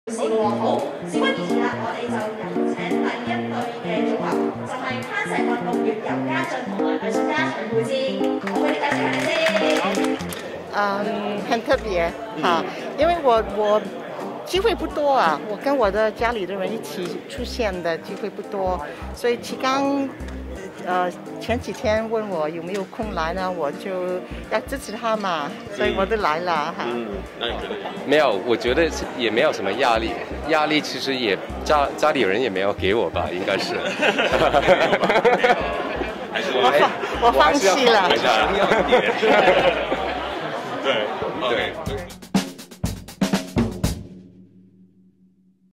是喎，好，事不宜遲啦，我哋就有請第一對嘅組合，就係攀石運動員尤家俊同埋藝術家徐佩芝，我俾你介紹下先。 很特別哈，因為我機會不多啊，我跟我的家裡的人一起出現的機會不多，所以齊剛前幾天問我有沒有空來呢，我就要支持他嘛，所以我就來了哈。 那你覺得？ 沒有，我覺得也沒有什麼壓力，壓力其實也家裡人也沒有給我吧，應該是。 我放棄了。 對。